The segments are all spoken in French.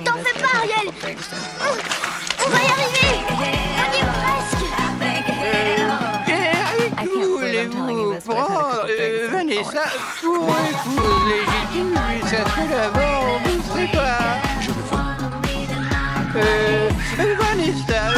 T'en fais pas, Ariel. On va y arriver. On y est presque. Voulez-vous prendre Vanessa pour épouse légitime, ça serait d'abord, vous ne serez pas. Vanessa,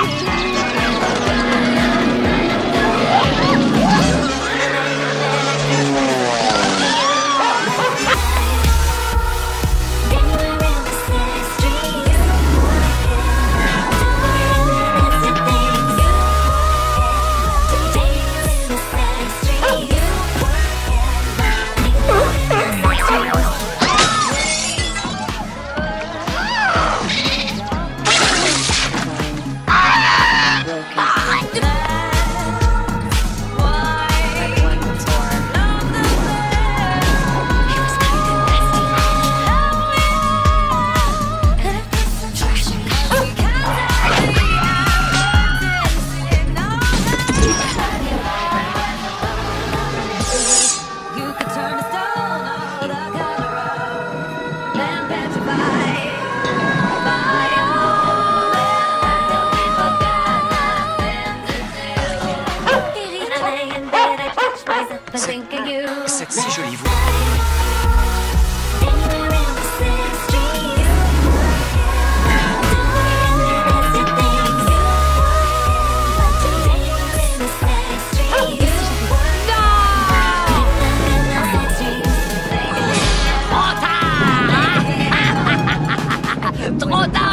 cette si jolie voix. Trop tard.